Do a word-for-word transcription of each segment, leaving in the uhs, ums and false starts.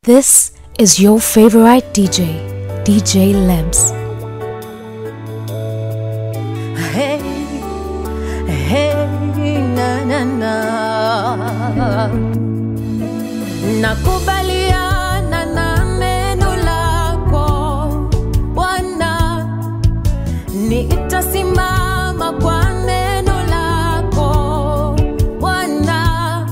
This is your favorite D J, D J Lebs. Hey, hey, na na na. Nakubaliana na neno lako, Bwana. Nitasimama kwa neno lako, Bwana.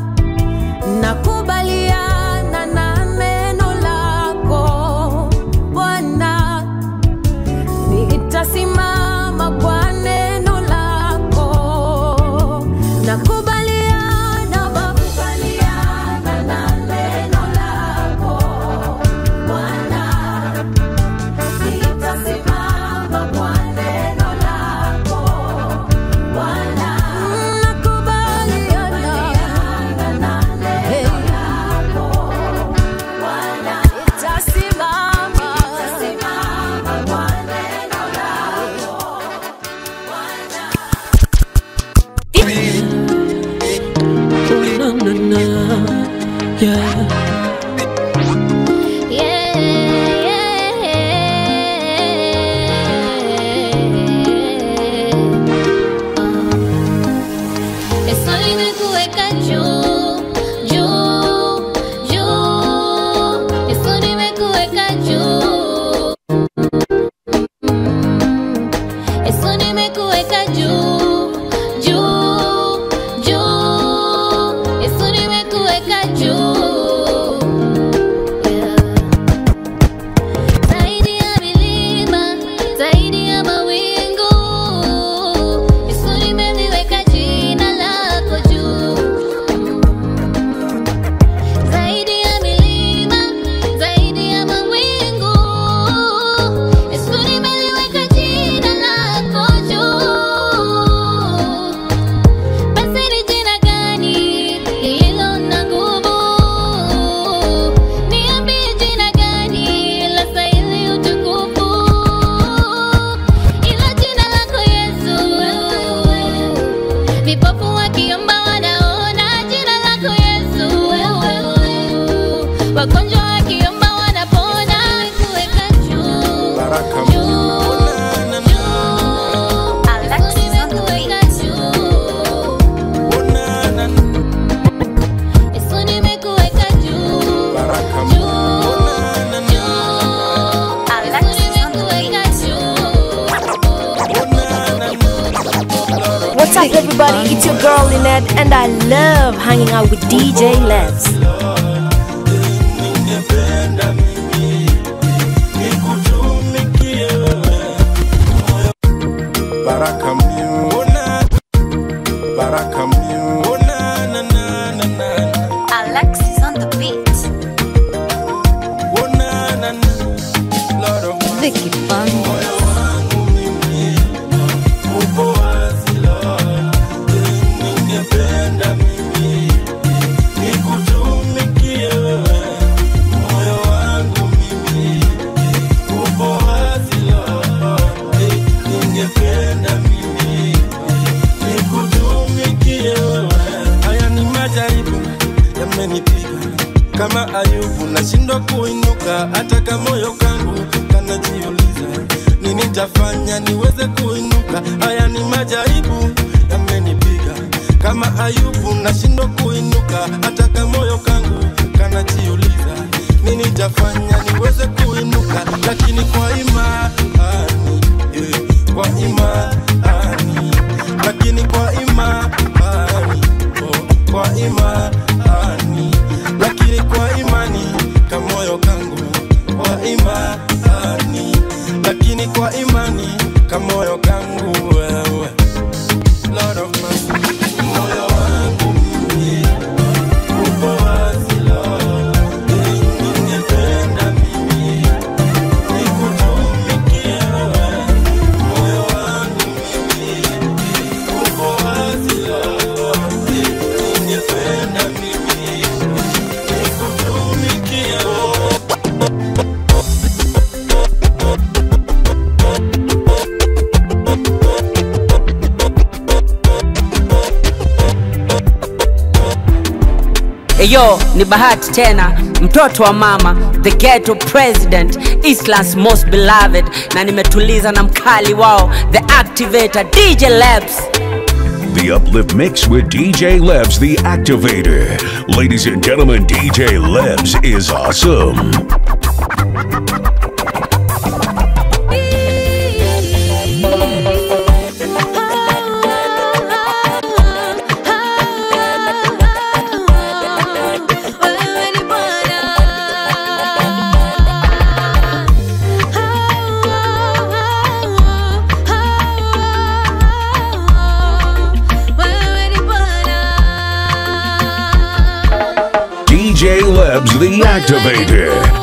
Nakubaliana na neno lako, Bwana. Nitasimama kwa neno lako. Nakubaliana, nakubaliana na neno lako, Bwana. Nitasimama kwa neno lako, Bwana. Nakubaliana na neno lako, Bwana. Nitasimama, nitasimama kwa neno lako, Bwana. Na na na, yeah. Yeah, yeah. Eso nimekuweka juu, juu, juu. Eso nimekuweka juu. Eso nimekuweka juu, juu, juu. Eso nimekuweka juu. Zaidi ya milima, zaidi ya mawingu, Yesu nimeliweka jina lako juu. Zaidi ya milima, zaidi ya mawingu, Yesu nimeliweka jina lako juu. Basi ni jina gani lililo na nguvu? Niambie jina gani lastahili utukufu? Ila jina lako Yesu. Vipofu wakiomba wanaona, jina lako Yesu. Wagonjwa wakiomba wanapona. Nimekuweka juu, juu, juu. Nimekuweka juu. Yesu nimekuweka juu, juu, juu. Nimekuweka juu. What's up, everybody? It's your girl Lynette, and I love hanging out with D J Lebs. Baraka Miu, Baraka Miu, na na na na na, Alexis on the beat. na na na, Lord of mercy. Vicky Fun. Moyo wangu mimi upo wazi Lord, ningependa mimi nikutumikie wewe. Moyo wangu mimi upo wazi Lord, ningependa mimi nikutumikie wewe. Haya ni majaribu yamenipiga kama Ayubu, nashindwa kuinuka hata kama moyo kangu kanajiuliza nini nitafanya niweze kuinuka. Haya ni majaribu yamenipiga kama Ayubu, nashindwa kuinuka hata kama moyo kangu kanajiuliza nini nitafanya niweze kuinuka. Lakini kwa imani, yeah, kwa imani, lakini kwa imani, oh, kwa imani, lakini kwa imani kama moyo kangu, kwa imani, lakini kwa imani kama moyo kangu wewe. Lord of mercy, moyo wangu mimi upo wazi Lord, ningependa mimi nikutumikie wewe. Moyo wangu mimi upo wazi Lord, ningependa mimi nikutumikie wewe. Eyo, ni bahati tena. mtoto wa mama, the ghetto president, Eastland's most beloved, na nimetuliza na mkali wao, the activator, D J Lebs. The Uplift Mix with D J Lebs, the activator. Ladies and gentlemen, D J Lebs is awesome. D J Lebs, the activator.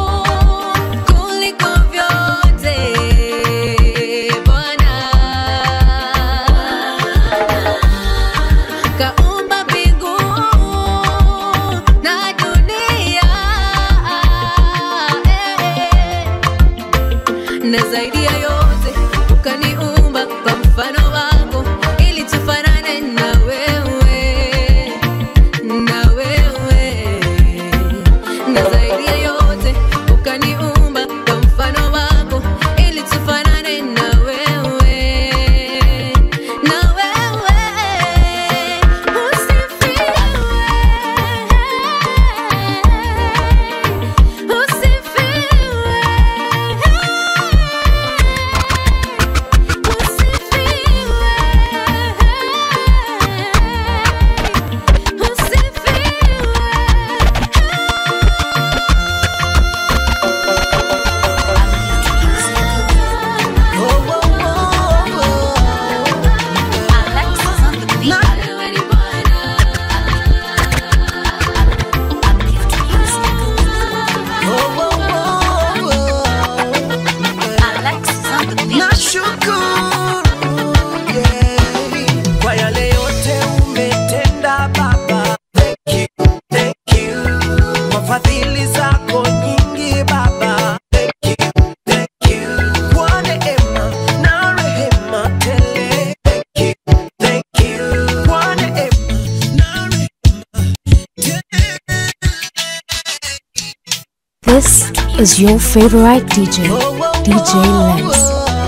This is your favorite D J, D J Lebs.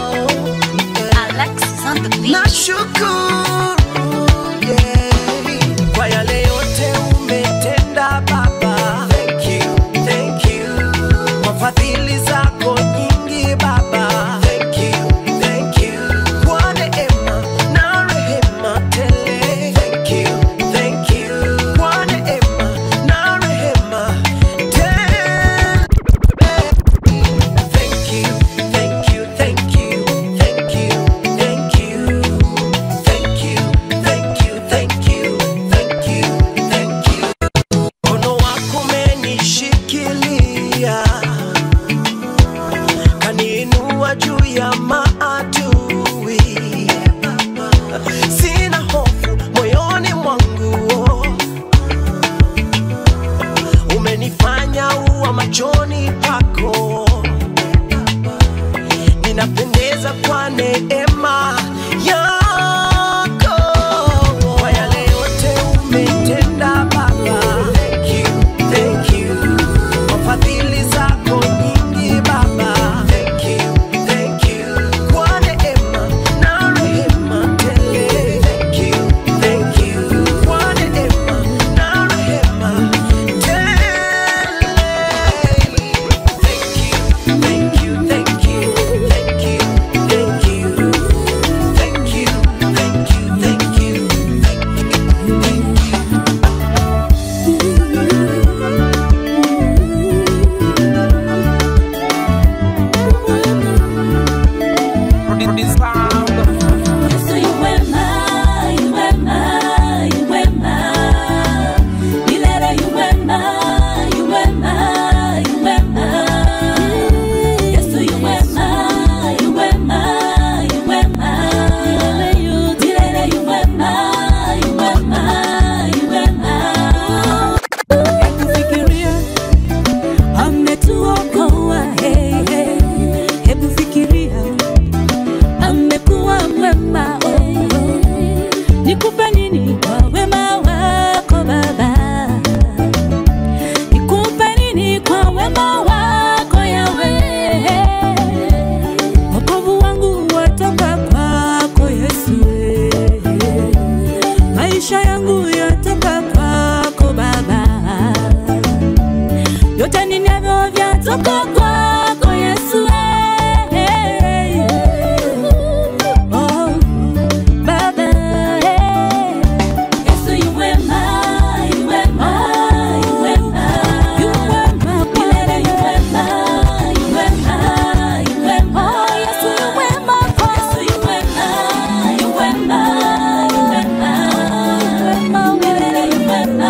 Alexis on the beat. Thank you. natoka kwako Yesu. Oh, Baba, Yesu yu wema, yu wema, yu wema, yu wema, milele yu wema, yu wema, yu wema. Yesu yu wema, Yesu yu wema, yu wema, yu wema, milele yu wema.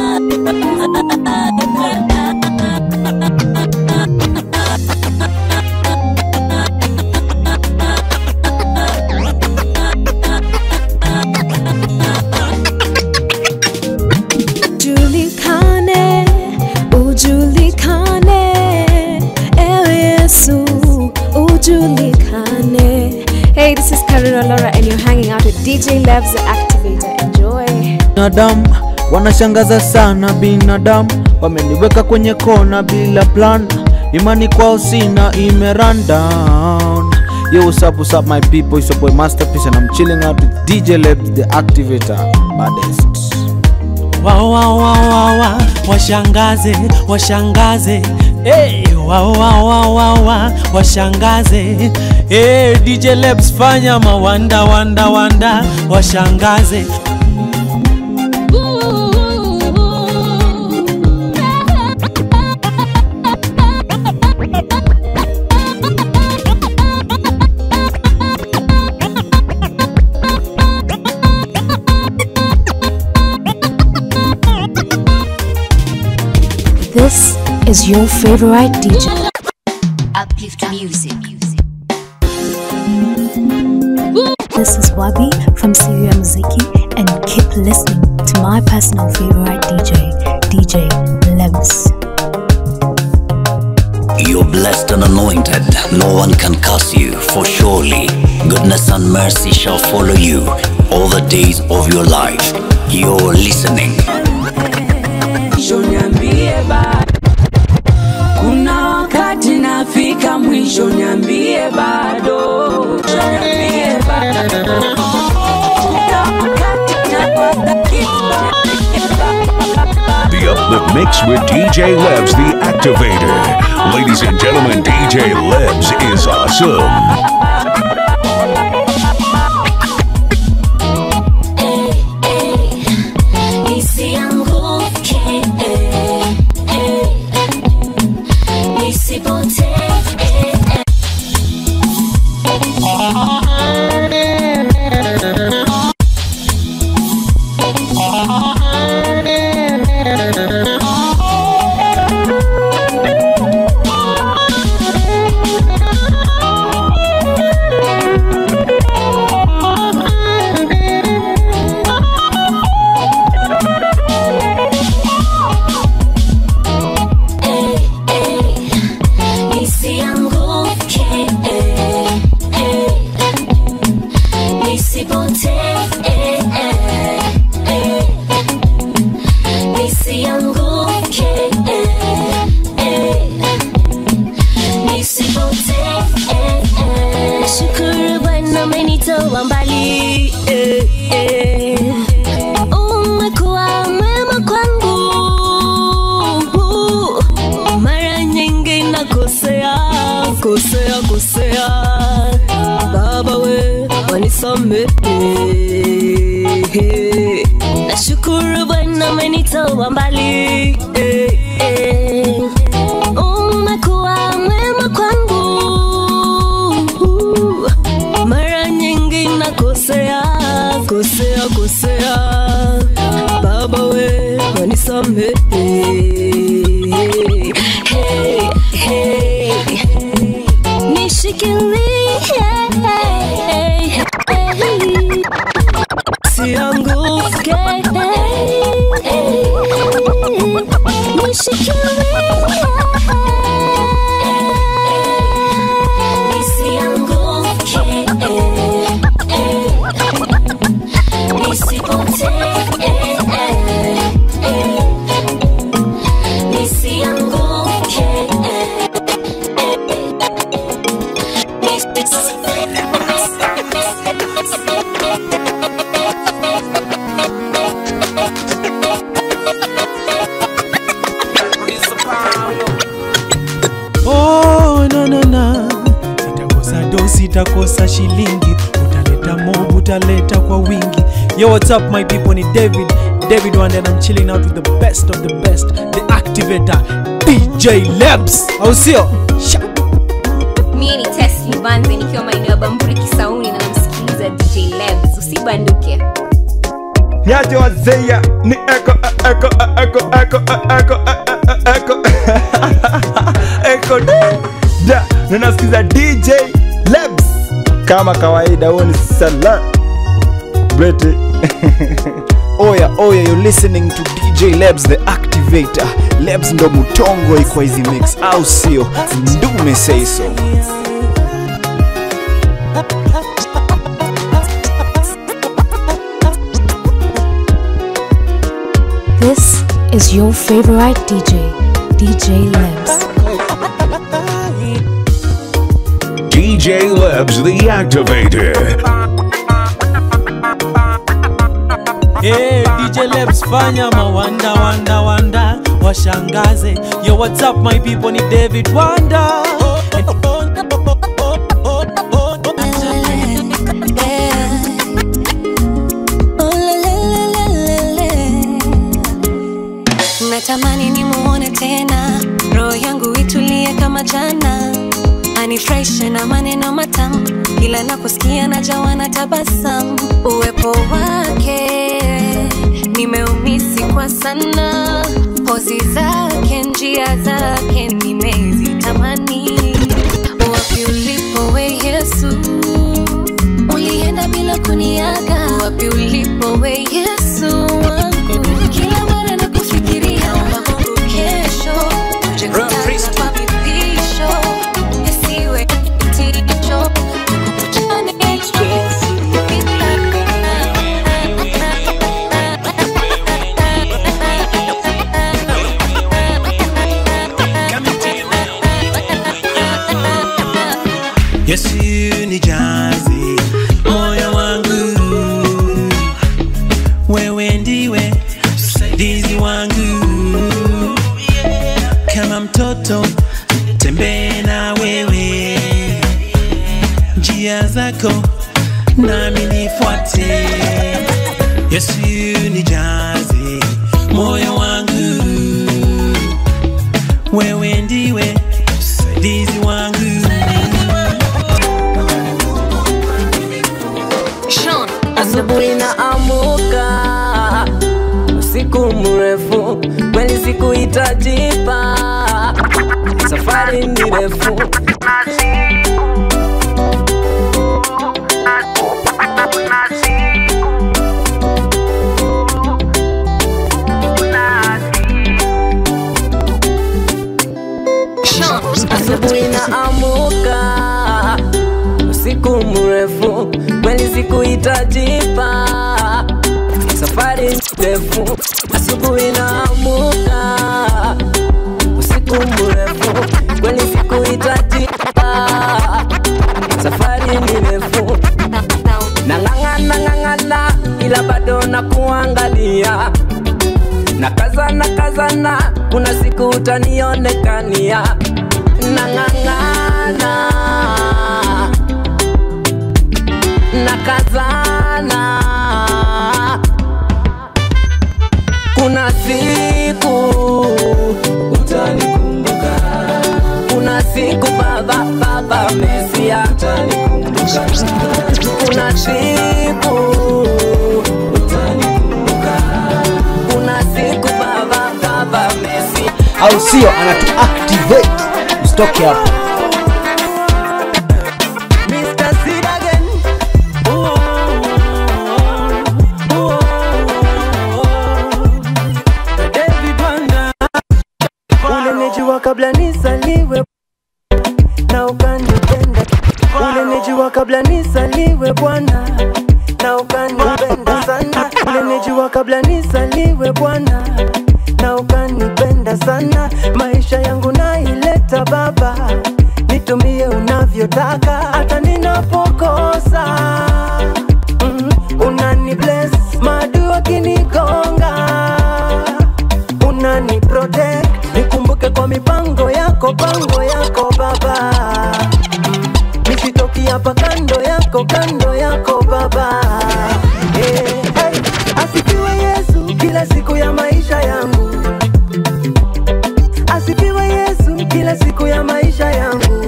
Ujulikane, ujulikane, ewe Yesu, ujulikane. Hey, this is Karina Laura and you're hanging out with D J Levs the Activator. Enjoy. Binadamu wanashangaza sana, binadamu wameniweka kwenye kona bila plan, imani kwao sina, ime run down. Yo, what's up, what's up my people, it's your boy Masterpiece and I'm chilling out with D J Levs the Activator, baddest. Wow, wow, wow, wow, wow, washangaze, washangaze, hey, wow, wow, wow, wow, wow, washangaze, hey, D J Levs fanya mawanda, wanda, wanda, washangaze. This is your favorite D J. Uplift music. This is Wabi from Syria Muziki, and keep listening to my personal favorite D J, D J Levs. You're blessed and anointed, no one can curse you, for surely goodness and mercy shall follow you all the days of your life. You're listening. Kuna wakati nafika mwisho, niambie bado, niambie bado. The Uplift Mix with D J Levs the Activator. Ladies and gentlemen, D J Levs is awesome. Kosea kosea Baba we wanisamehe. Nashukuru Bwana amenitoa mbali, eh, eh. Umekuwa mwema kwangu. Mara nyingi nakosea kosea kosea Baba we wanisamehe. Hey, hey. Nishikilie sianguke, nishikilie utakosa shilingi, utaleta mob, utaleta kwa wingi. Yo, what's up my people, ni David David Wanda and I'm chilling out with the best of the best, the activator D J Lebs. Au sio? Mimi ni Tesli Banze nikiwa maeneo ya Bamburi Kisauni na namsikiliza D J Lebs. Usibanduke. Nyaje wazeya ni echo echo echo echo echo echo echo da ninasikiza D J Lebs kama kawaida. Huo ni sala Brete. Oya oya, you're listening to D J Lebs the activator. Lebs ndo mutongo iko hizi mix, au sio? Ndume say so. This is your favorite D J, D J Lebs. D J Lebs the activator. Hey, D J Lebs fanya mawanda wanda wanda washangaze. Yo, what's up my people, ni David Wanda. Natamani nimuone tena, roho yangu itulie kama jana, anifreshe na maneno matamu, kila naposikia najawa na tabasamu. Uwepo wake nimeumisi kwa sana, pozi zake, njia zake nimezitamani. Wapi ulipo we Yesu, ulienda bila kuniaga. Wapi ulipo we Yesu wangu, kila mara nakufikiria Mungu kesho, uje kutana kwa vipisho, yasiwe ticho kukutana experience. Yesu nijaze moyo wangu, wewe ndiwe msaidizi wangu. Kama mtoto tembee na wewe, njia zako nami nifuate. Yesu nijaze moyo wangu, wewe ndiwe msaidizi wangu. Asubuhi na amuka, usiku mrefu, kweli siku itajipa, safari ni refu. Asubuhi na amuka, usiku mrefu, kweli siku itajipa, safari ndefu. Asubuhi naamka, usiku mrefu, kweli siku itajipa, safari ndefu. Nang'ang'ana ng'ang'ana ila bado nakuangalia, nakazana kazana, kuna siku utanionekania. Nang'ang'ana nakazana, kuna siku utanikumbuka, kuna siku baba baba Mesia utanikumbuka, kuna siku utanikumbuka, kuna siku baba baba Mesia. Au sio? Anatu activate. Usitoke hapo. Kabla nisaliwe na ukanipenda, ulinijua kabla nisaliwe Bwana na ukanipenda sana. Ulinijua kabla nisaliwe Bwana na ukanipenda sana. Maisha yangu naileta Baba, nitumie unavyotaka, hata ninapokosa mm, unani bless. Maadui wakinigonga unani protect, nikumbuke kwa mipango yako, pango yako Baba. Nisitoki hapa kani niko kando yako baba. Hey, hey. Asifiwe Yesu kila siku ya maisha yangu. Asifiwe Yesu kila siku ya maisha yangu.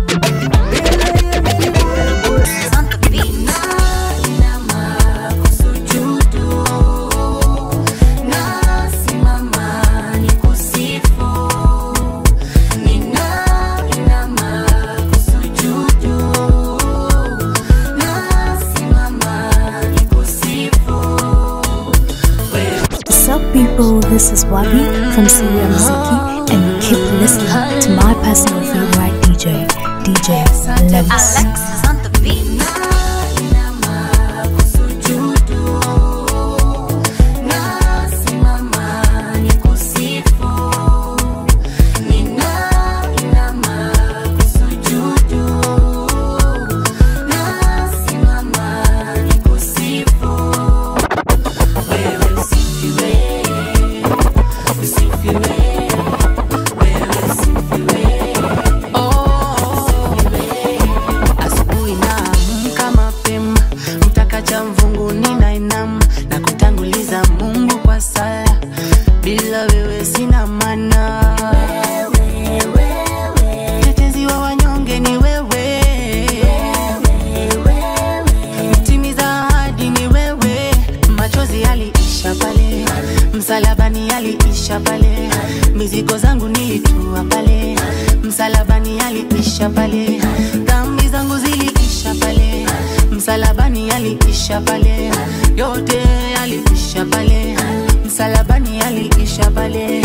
People, this is Wabi from Syria Muziki, and keep listening to my personal favorite D J, D J Lebs. Alexis on the beat. Msalabani aliisha pale, mizigo zangu nilitua pale. Msalabani aliisha pale, dhambi zangu ziliisha pale. Msalabani aliisha pale, yote aliisha pale. Msalabani aliisha pale.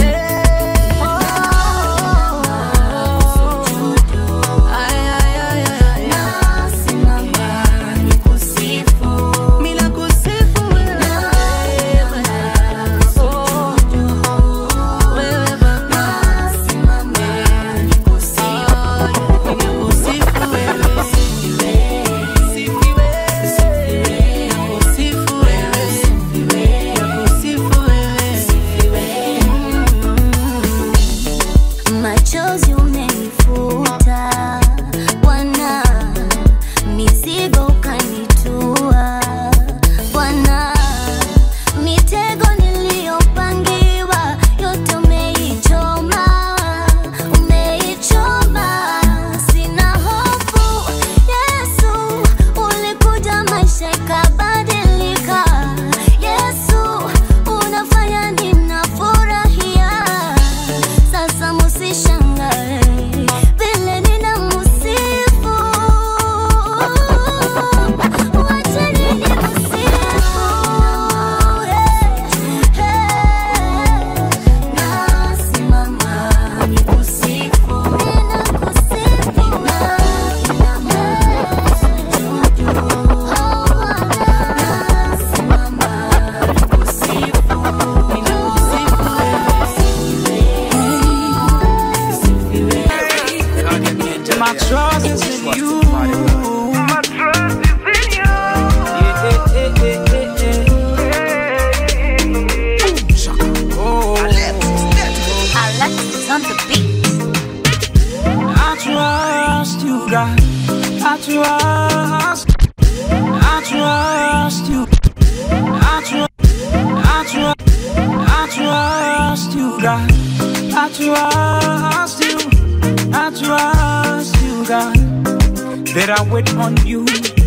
That I wait on you,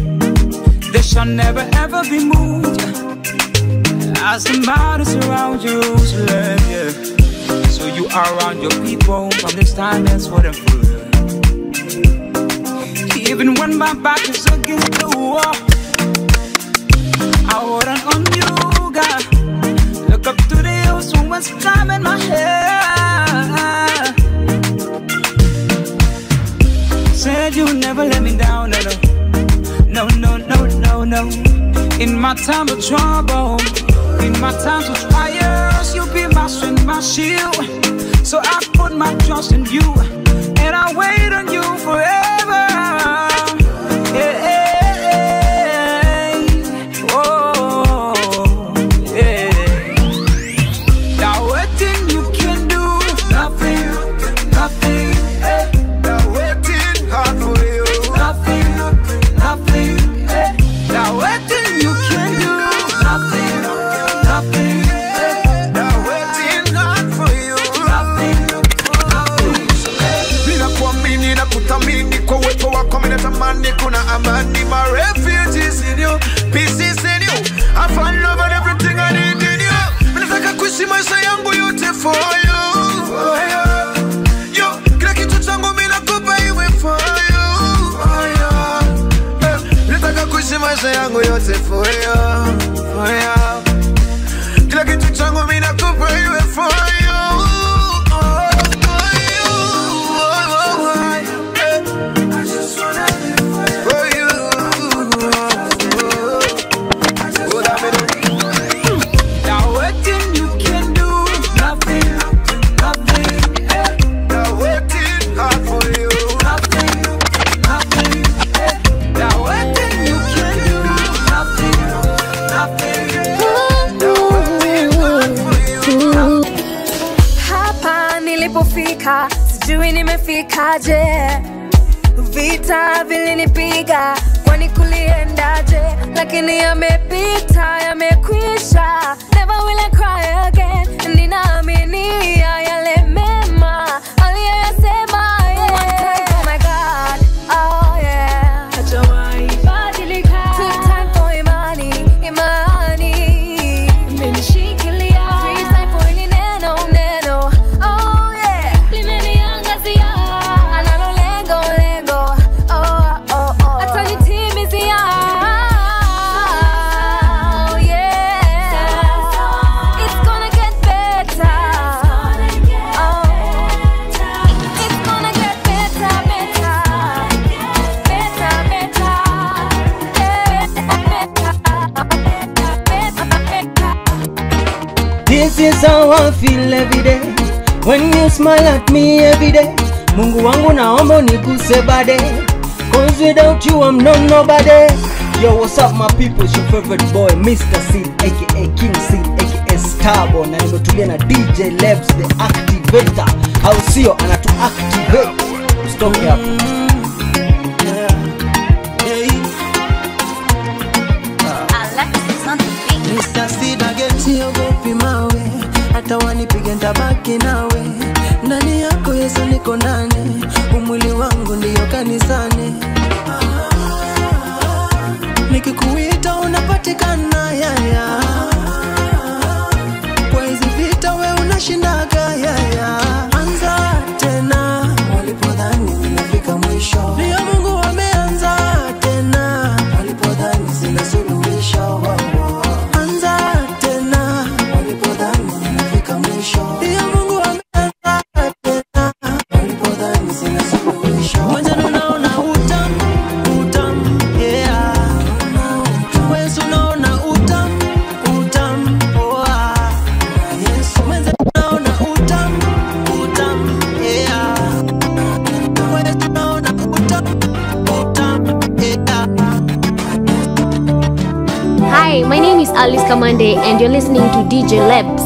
they shall never ever be moved. As the mountains around Jerusalem, yeah. So you are around your people from this time that's for them forever. Even when my back is against the wall, I hold on you, God. Look up to the hills from whence coming my help. Said you never let me down, no, no, no, no, no, no. In my time of trouble, in my times of trials, you be my strength, my shield. So I put my trust in you, and I wait on you forever. Yeah, yeah, oh, yeah. Now what thing you can do? Nothing, nothing. Eh. Now waiting hard for you. Nothing, nothing. I'm finding my refugees in you, pieces in you. I find love and everything I need in you. Nataka kuishi maisha yangu yote for you, for you. Yo, kila kitu changu mimi nakupa iwe for you, for you. Eh, nataka kuishi maisha yangu yote for you, for you. Kila kitu changu mimi nakupa iwe for you. Sijui nimefikaje, vita vilinipiga, kwani kuliendaje? Lakini yamepita, yamekwisha. Never will I cry again. Ninaamini yale mema aliyosema, yeah. Oh my God, oh yeah. Hajawahi badilika. Took time for imani, imani imenishikilia. Free time for hili neno, neno. Oh yeah. Limeniangazia. Analo lengo, lengo. Oh, oh, oh. Atanitimizia. Oh yeah. It's gonna get better. Oh. It's gonna get better, better. Better, better. This is how I feel every day when you smile at me every day. Mungu wangu naomba uniguse bade, cause without you I'm not nobody. Yo, what's up my people, it's your favorite boy Mister C aka King C aka Starboy, na nimetulia na D J Lebs the activator. Au sio, anatu activate. Usitoke hapo. Mister Sidage siogopi mawe, hata wanipige nitabaki nawe. Ndani yako Yesu niko ndani, umwili wangu ndiyo kanisani. Nikikuita unapatikana, yeah, yeah. Kwa hizi vita we unashindaga, yeah, yeah. Anza tena walipodhani nimefika mwisho, ndio Mungu ameanza tena walipodhani sina suluhisho. Anza tena walipodhani nimefika mwisho, ndio Mungu ameanza tena walipodhani sina suluhisho. Mwanzo unaona utamu, utamu, yeah. Wewe unaona utamu, utamu, oh ah. Yesu mwanzo unaona utamu, utamu, yeah. Wewe unaona utamu, utamu, yeah. Hi, my name is Alice Kamande and you're listening to D J Lebs.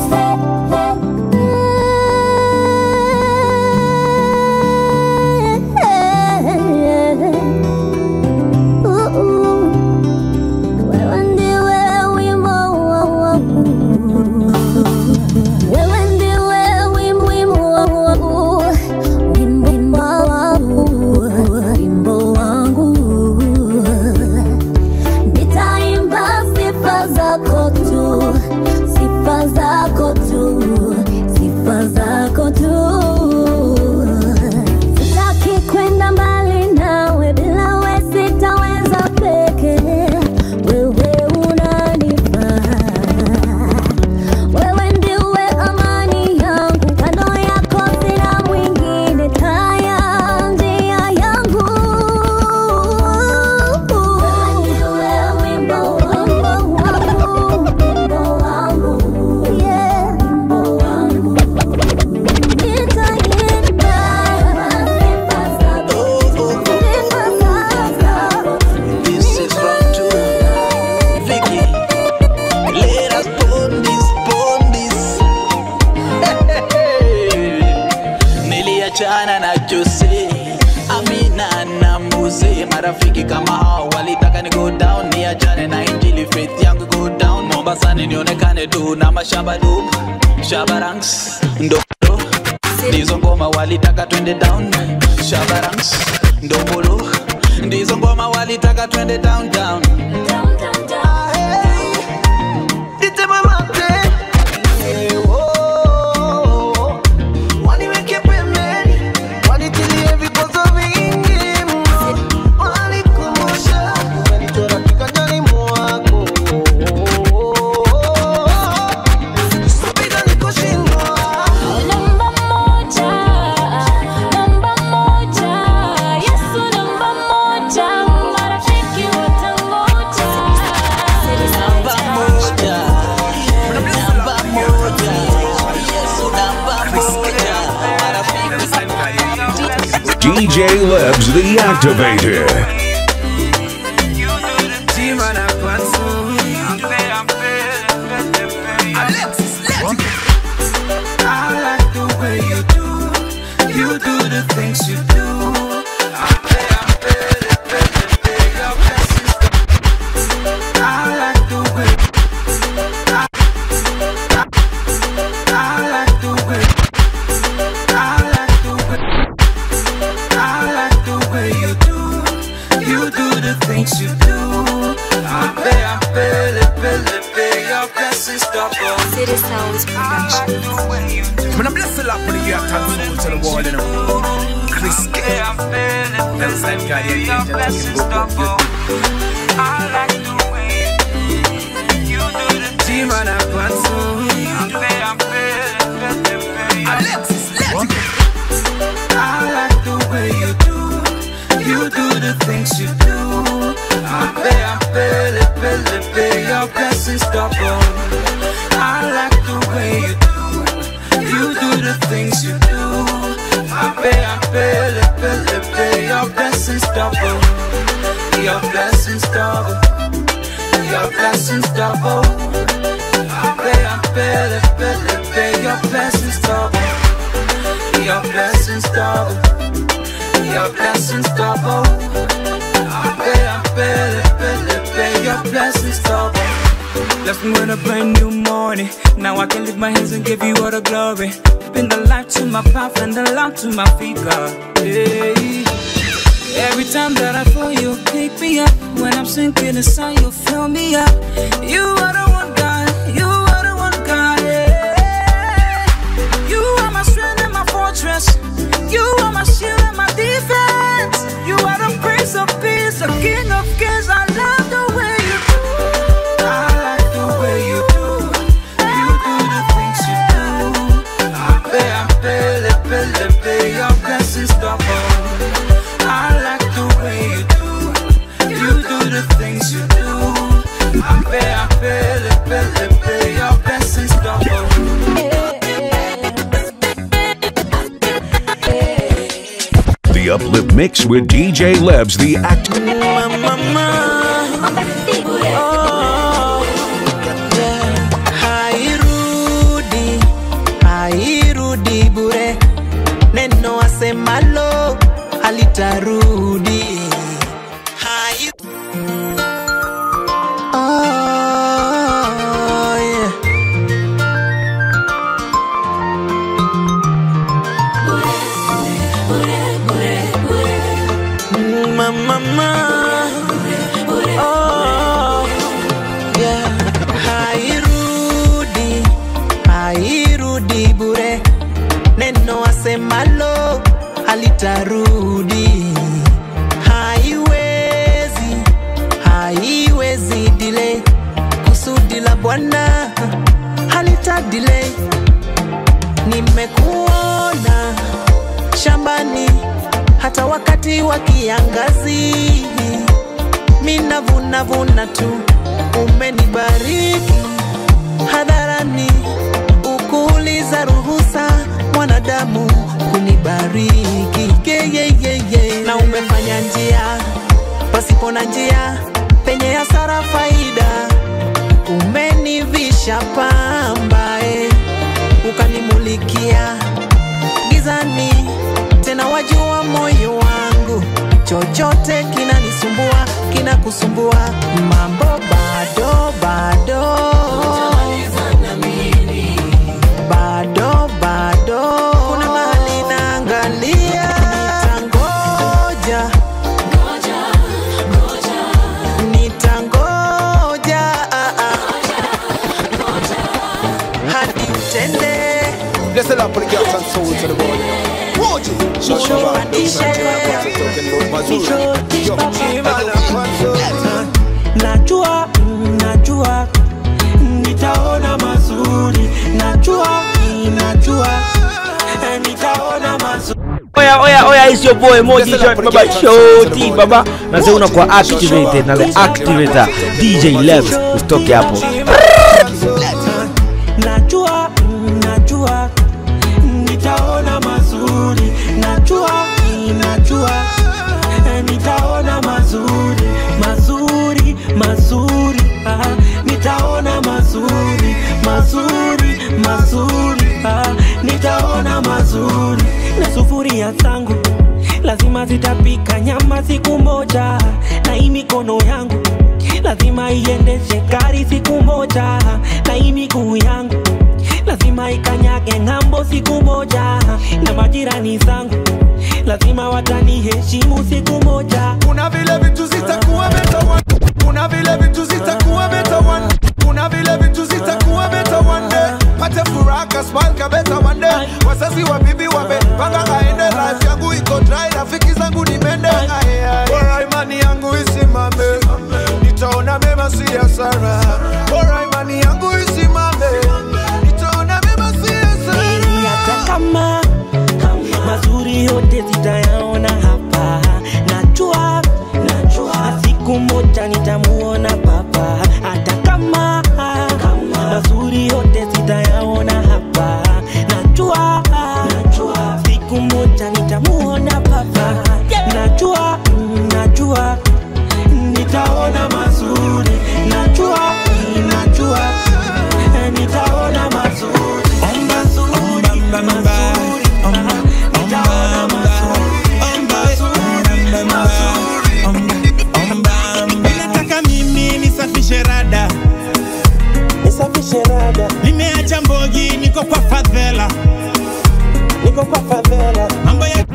Nitaimba sifa zako tu, sifa zako tu, sifa zako tu. Sitaki kwenda mbali nawe, bila we sitaweza peke. Wewe unanifaa, wewe ndiwe amani yangu, kando yako sina mwingine, taa ya njia yangu. Wewe ndiwe wimbo wangu, wimbo wangu, yeah, wimbo wangu. Nitaimba sifa zako, sifa zako. This is round two. Vicky, let us burn this, burn this. Niliachana na Jose, Amina na Mbuzi. Marafiki kama hao walitaka ni go down, niachane na injili, faith yangu go down. Mombasani nionekane tu na mashamba dub, shabarangs, ndo Nizo ngoma walitaka twende down, shabarangs, ndobolo. ndizo ngoma walitaka twende downtown. D J Lebs the Activator. I like the way you do, you do the things you do. I pay, I pay, I pay, I pay your blessings. I like the way, I, I, I like the way, I like the way, I like the way you do, you do the things you do. I pay, I pay, I pay, I pay your blessings. Stop on City Sounds Productions. When I'm blessed up with the year turn to the wall, you know. Chris K. That's that guy you need to I like the way you do the team and I want to. I like the way you do, you do the things you do. I pay, I pay, I pay, I pay your blessings stop on. I like the way you do, you do the things you do. I pay, I pay, I pay, I pay your blessings double. Your blessings double. Your blessings double. I pay, I pay, I pay, I pay your blessings double. Your blessings double. Your blessings double. I pay, I pay, I pay, I pay your blessings double. Left me with a brand new morning. Now I can lift my hands and give you all the glory. Been the light to my path and the lamp to my feet, God. Hey. Every time that I fall, you pick me up. When I'm sinking inside, you fill me up. You are the one, God. You are the one, God. Yeah. You are my strength and my fortress. You are my shield and my defense. You are the Prince of Peace, the King of Kings. I love the way you do. I like the way you do. You do the things you do. I pay, I pay, I pay, I pay your blessings double. I like the way you do. You do the things you do. I pay, I pay, I pay, I pay your blessings double. The Uplift Mix with D J Lebs the Act. Hairudi, hairudi bure. Neno asemalo halitarudi. Hai- Oh, yeah. Mama, mama. Oh, yeah. Hairudi, hairudi bure. Neno asemalo halitarudi. Haiwezi, haiwezi delay. Kusudi la Bwana halita delay. Nimekuona shambani hata wakati wa kiangazi. Mina vuna vuna tu, umenibariki hadharani. Ukuuliza ruhusa mwanadamu kunibariki. Yeah, yeah, yeah, yeah. Na umefanya njia pasipo na njia, penye hasara faida. Umenivisha pamba, eh, ukanimulikia gizani. Tena wajua moyo wangu, chochote kinanisumbua, kinakusumbua. Mambo bado bado, bado bado, kuna mahali naangalia. Nitangoja mazuri. Yo, najua najua nitaona mazuri, najua najua nitaona mazuri. Oya oya oya, it's your boy Moji Shot Baba Shoti Baba. Na sasa unakuwa activated na the activator D J Lebs. Usitoke hapo. Najua najua nitaona mazuri, najua najua nitaona mazuri mazuri mazuri, ah, nitaona mazuri mazuri mazuri, ah, nitaona mazuri. Na sufuria zangu lazima zitapika nyama siku moja, na hii mikono yangu lazima iendeshe gari siku moja, na hii miguu yangu lazima ikanyage ng'ambo siku moja, na majirani zangu lazima wataniheshimu siku moja. Kuna vile vitu zitakuwa better one. Kuna vile vitu zitakuwa better one. Kuna vile vitu zitakuwa better one day. Pate furaha ka smile ka better one day. Wazazi wa bibi wabe panga kaende, life yangu iko dry, rafiki zangu ni mende. Bora imani yangu isimame, nitaona mema si hasara. Bora imani yangu isimame, nitaona mema si hasara. Hata kama mazuri yote zitayaona hapa, najua najua siku moja nitamuona papa. Hata kama mazuri yote zitayaona hapa, najua najua siku moja nitamuona papa. Najua najua nitaona mazuri, najua najua nitaona mazuri mazuri mazuri. Nataka mimi nisafishe rada, nisafishe rada. Nimeacha mbogi, niko kwa fadhela, niko kwa fadhela. Mambo ya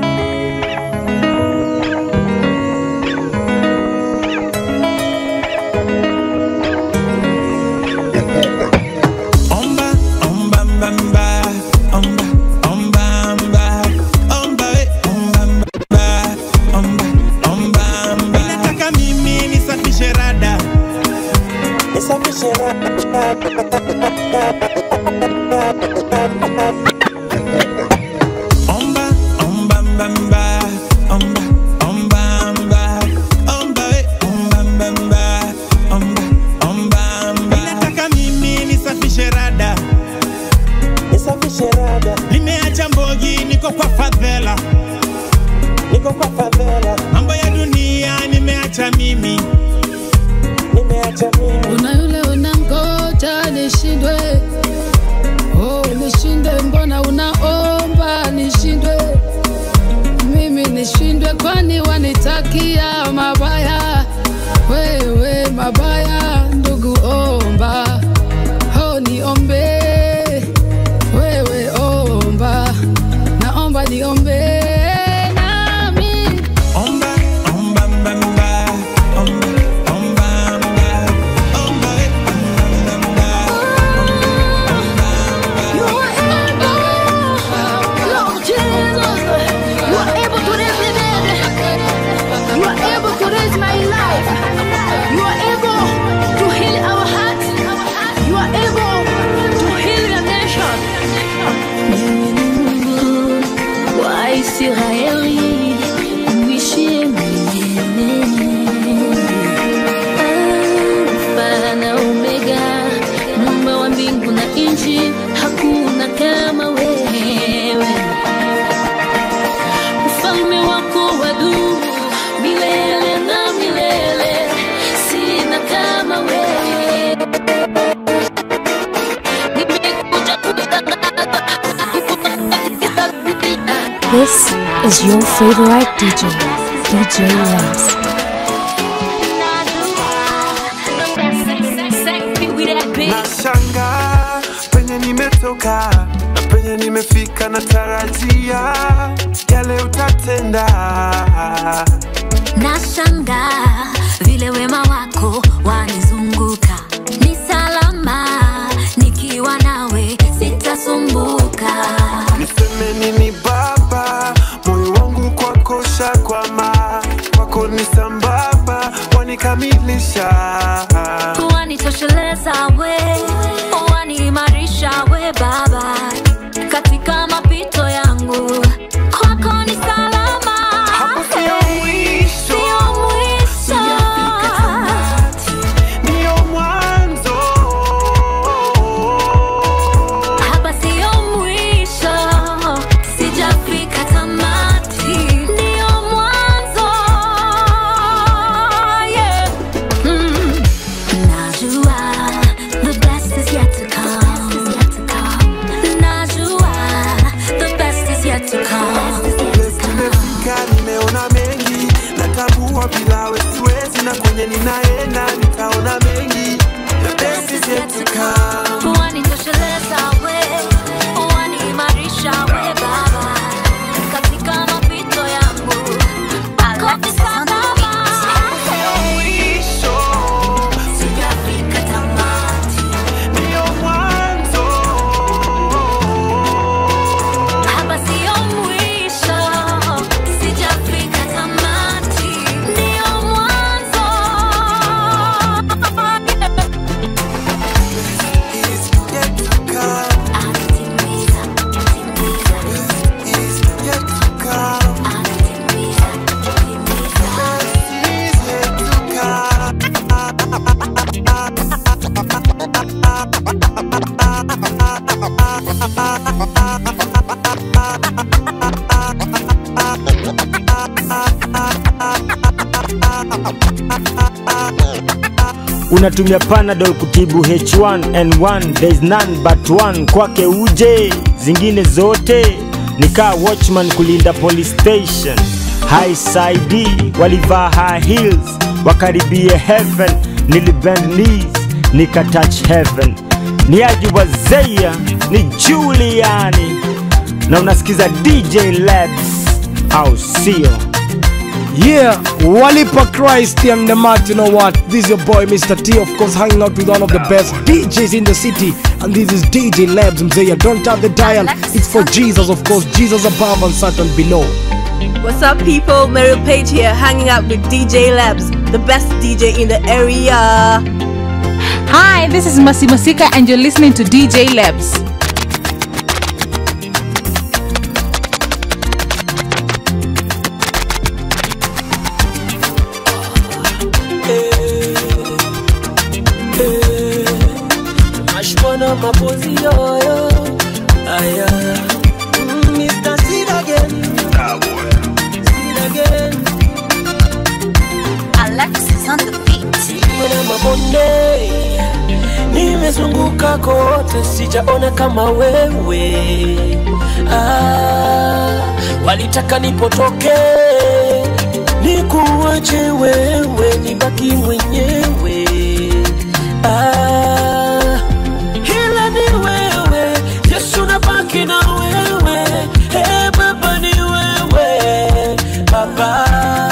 omba omba mbamba omba omba mba omba we omba mba omba omba mba. Nataka mimi nisafishe rada, nisafishe rada. Omba omba mbamba omba omba mba omba we omba mbamba omba omba mba. Nataka mimi nisafishe rada, nisafishe rada. Nimeacha mbogi, niko kwa fadhela, niko kwa fadhela. Mambo ya dunia nimeacha mimi, nimeacha mimi. Una yule unangoja nishindwe, oh nishindwe, mbona unaomba nishindwe? Mimi nishindwe kwani wanitakia mabaya? Wewe mabaya ndugu, omba oh niombe, wewe omba, naomba niombe nami. Omba omba mbamba omba omba mba omba we omba mbamba omba omba. You are able, Lord Jesus. You are able to raise me dead. You are able to raise my life. You are able to heal our hearts. You are able to heal the nation. Mimi ni Mungu wa Israeli, uishie milele. Alfa na Omega, Muumba wa mbingu na nchi, hakuna kama wewe. Ufalme wako wadumu milele na milele, sina kama wewe. Nimekuja kutangaza. This is your favorite D J, D J Lebs. Nashanga penye nimetoka na penye nimefika, natarajia yale utatenda. Nashangaa vile wema wako wanizunguka, ni salama nikiwa nawe, sitasumbuka. Niseme nini Baba, moyo wangu kwako shakwama. kwako ni sambamba, wanikamilisha, wanitosheleza we, waniimarisha we Baba, katika mapito yangu kwako ni salama. Hapo sio mwisho, sio mwisho, ndio mwanzo. Hapa sio mwisho, sijafika tamati, ndio mwanzo. Yeah. Mm. Najua the best is yet to come. Najua the best is yet to come. Nimefika, nimeona mengi, natambua bila wewe siwezi, na kwenye ninaenda nitaona mengi. The best is yet to come. Wanitosheleza we, waniimarisha we Baba, katika mapito yangu kwako ni salama. Sio mwisho, sijafika tamati, ndio mwanzo. hapa sio mwisho, sijafika tamati, ndio mwanzo. Unatumia Panadol kutibu H one N one, there's none but one, kwake uje, zingine zote nika watchman kulinda police station. High side walivaa high heels wakaribie heaven, nilibend knees nika touch heaven. Niaji wa Zeya ni Juliani na unasikiza D J Labs au sio? Yeah, Walipa Christ and the mat, you know what? This is your boy Mister T, of course, hanging out with one of the best D Js in the city. And this is D J Labs Mzeya. Don't tap the dial, it's for Jesus, of course. Jesus above and Satan below. What's up, people? Meryl Page here, hanging out with D J Labs, the best D J in the area. Hi, this is Masi Masika and you're listening to D J Labs. Mashwana mapozi yoyo, aya, mm, Mister Sid again, Sid again. Alexis on the beat. Mwana mabonde, nimezunguka kote, sijaona kama wewe. Ah, walitaka nipotoke, nikuache wewe, nibaki mwenyewe. Ah, ila ni wewe, Yesu nabaki na wewe. Hey Baba ni wewe, Baba.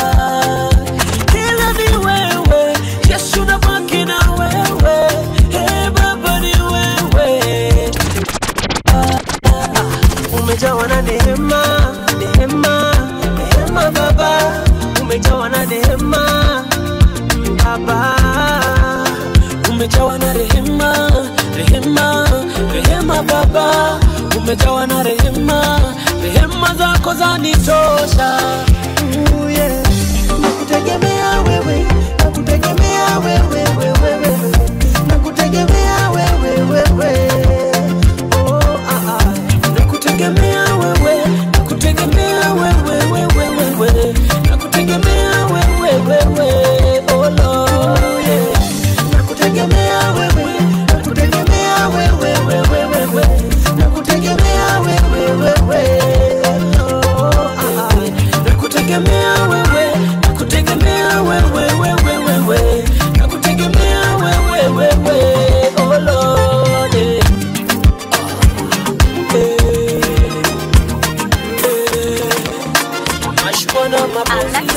Ila ni wewe, Yesu nabaki na wewe. Hey Baba ni wewe. Ah, ah, umejawa na neema, neema, neema Baba. Umejawa na neema, Baba. Umejawa na rehema, rehema, rehema Baba. Umejawa na rehema, rehema zako zanitosha. Ooh, yeah. Nakutegemea wewe, nakutegemea wewe, wewe, wewe. Nakutegemea wewe, wewe. Oh, ah, ah. Nakutegemea wewe, nakutegemea wewe, wewe, wewe. Nakutegemea wewe, wewe. Oh Lord, yeah. Nakutegemea wewe, nakutegemea wewe, wewe, wewe. Nakutegemea wewe, wewe. Oh, ah, ah. Nakutegemea wewe, nakutegemea wewe, wewe, wewe. Nakutegemea wewe, wewe. Oh Lord, yeah. Eh, eh. Mashwana mapenzi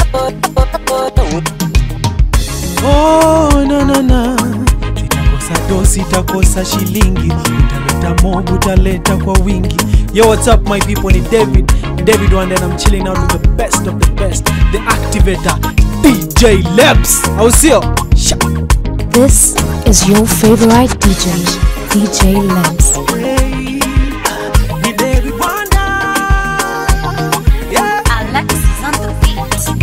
Oh, no, no, no. Sitakosa leo sitakosa shilingi, utaleta mob, utaleta kwa wingi. Yo, what's up my people, ni David David Wanda and I'm chilling out with the best of the best, the activator D J Lebs. Au sio? This is your favorite D J, D J Lebs. Alexis on the beat.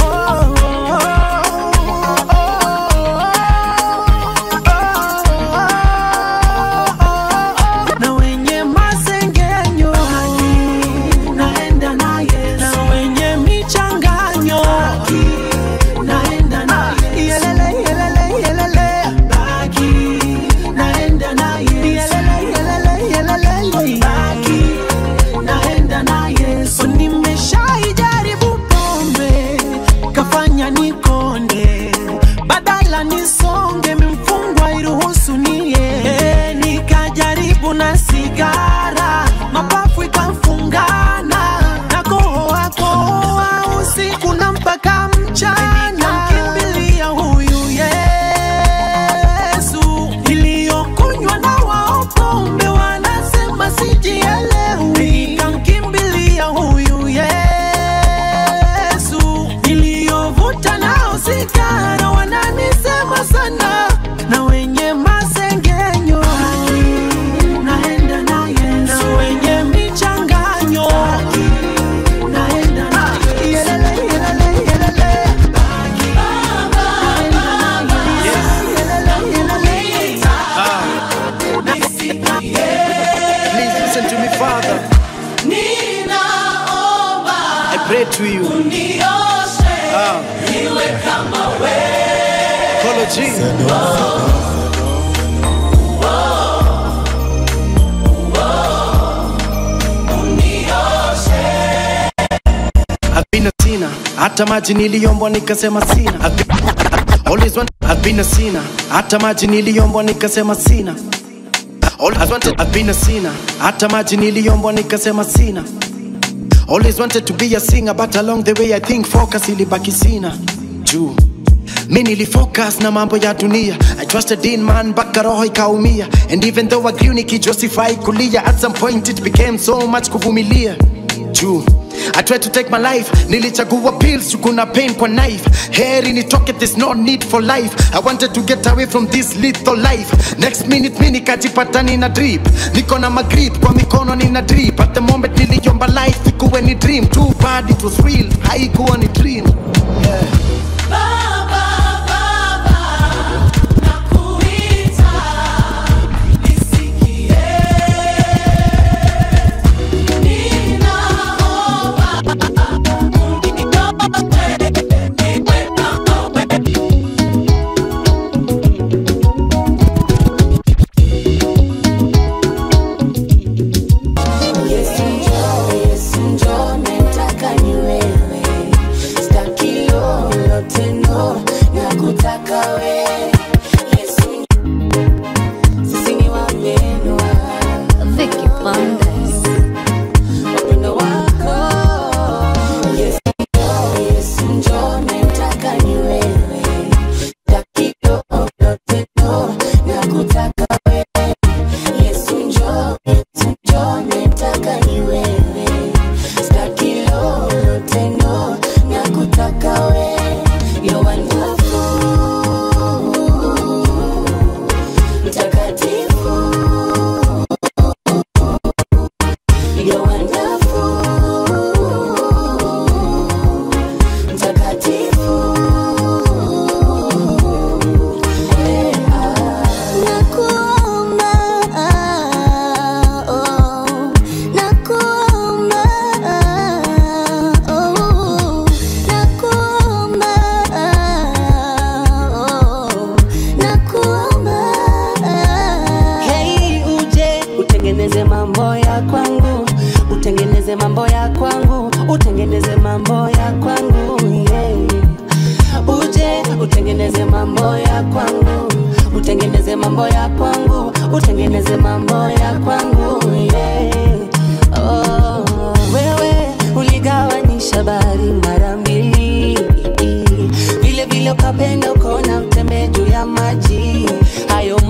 Na wenye masengenyo naenda na Yesu, na wenye michanganyo naenda na Yesu, yelele yelele yelele baki naenda na Yesu, yelele yelele yelele baki naenda na Yesu. Nimeshaijaribu pombe kafanya nikonde, badala nisonge mfungwa iruhusu nie, nikajaribu na sigara mapafu ikamfungana, na kohoa kohoa usiku na mpaka mchana, kimbilia huyu Yesu. Iliyokunywa na wao pombe wanasema sijielewi, nikamkimbilia huyu Yesu. Iliyovuta nao sigara wananisema sana, na wenye masengenyo naenda na Yesu, na wenye michanganyo naenda na Yesu, yelele yelele yelele baki naenda na Yesu, yelele yelele. Please listen to me, Father. I pray to you. Ah. Kolo G. I've been a sinner, hata maji niliombwa nikasema sina. I've been, always want, I've been a sinner, hata maji niliombwa nikasema sina. Always wanted, I've been a sinner, hata maji niliombwa nikasema sina. Always wanted to be a singer, but along the way I think focus ilibaki sina. Juu mi nilifocus na mambo ya dunia, I trusted in man mpaka roho ikaumia, and even though I grew nikijustify kulia, at some point it became so much kuvumilia. Juu I tried to take my life, nilichagua pills, kuna pain kwa knife. Heri nitoke, there's no need for life. I wanted to get away from this lethal life. Next minute mi nikajipata nina drip, niko na magrip kwa mikono nina drip. At the moment niliomba life ikuwe ni dream, too bad it was real, haikuwa ni dream. Yeah.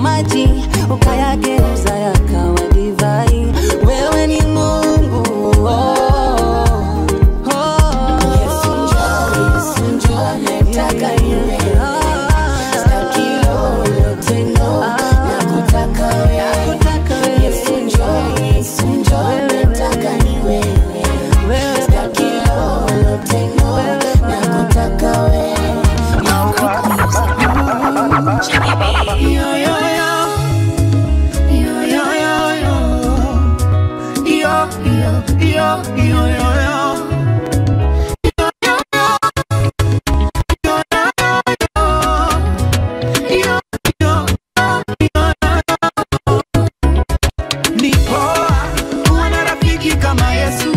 maji ukayageuza yakawa divai. Wewe ni Mungu, oh, oh. Yesu njoo, Yesu njoo, nataka niwe staki lolote, no, nakutaka wewe. Yesu njoo, Yesu njoo, nataka niwe staki lolote, no, nakutaka wewe. Yo, yo, yo. Yo, yo, yo, yo. Yo, yo, yo, yo, yo, yo. Ni poa kuwa na rafiki kama Yesu.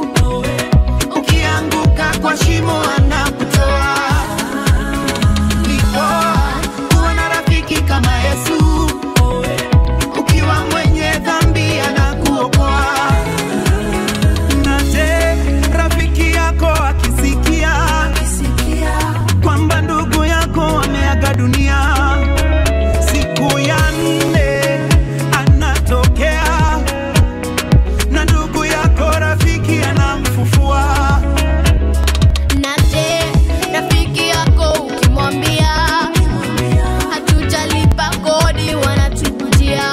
Ukianguka kwa shimo anakutoa. Ni poa kuwa na rafiki kama Yesu. Ukiwa mwenye dhambi anakuokoa. Na je, rafiki yako akisikia kwamba ndugu yako ameaga dunia, siku ya nne anatokea na ndugu yako rafiki anamfufua. Na je, rafiki yako ukimwambia hatujalipa kodi wanatujia,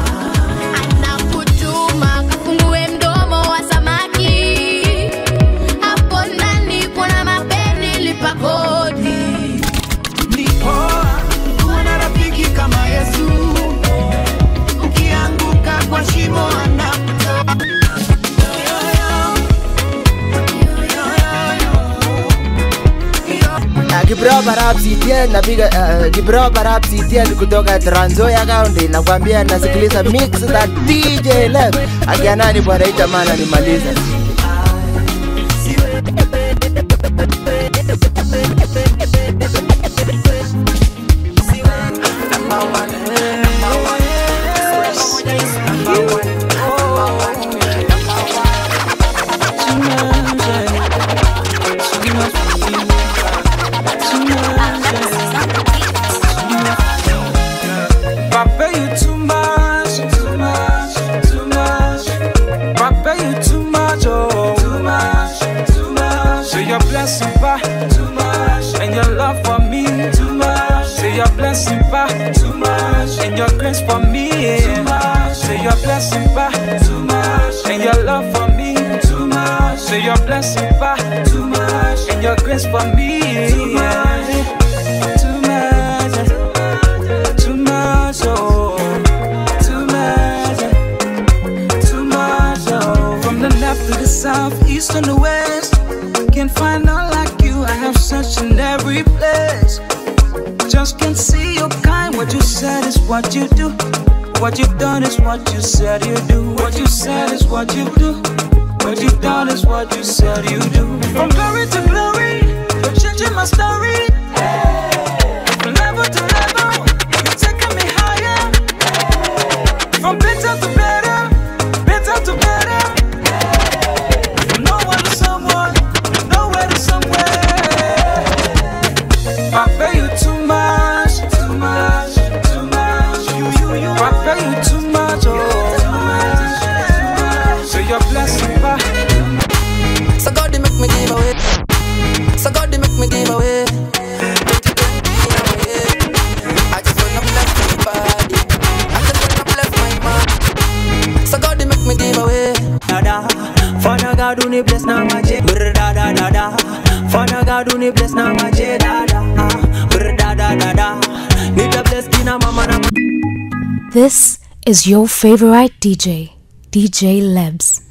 anakutuma kafungue mdomo wa samaki, hapo ndani kuna mapeni, lipa kodi. Ni poa kuwa na rafiki kama Yesu. Ukianguka kwa shimo anakutoa. Kibro Barab C T N napiga uh, Kibro Barab C T N kutoka Trans Nzoia County, nakwambia nasikiliza mix za D J Leb. Akianani bwana ita maana nimaliza. Papa, you too much, too much, too much. Papa, you too much, oh, too much, too much. Say your blessing back, too much, and your love for me, too much. Say your blessing back, too much, and your grace for me, too much. Say your blessing back, too much, and your love for me, too much. Say your blessing back, too much, and your grace for me, too much, too much. Too much, oh, too much, too much, oh. From the left to the south, east and the west, can't find none like you. I have searched in every place, just can't see your kind. What you said is what you do. What you done is what you said you do. What you said is what you do. What you done is what you said you do. From glory to glory, you're changing my story. From level to level, you're taking me higher. From better to better, better to better. From nowhere to someone, nowhere to somewhere. I pay you too much, too much, too much. You, you, you. I pay you too much, oh, too much, too much. So your blessing back. So God, they make me give away. So God, they make me give away. I just wanna bless my body. I just wanna bless my mind. So God, they make me give away. Dada, Father God, uni bless na maje. Brr da da da da. Father God, uni bless na maje. Da da. Brr da da da da. Need a bless kina mama na. This is your favorite D J, D J Lebs.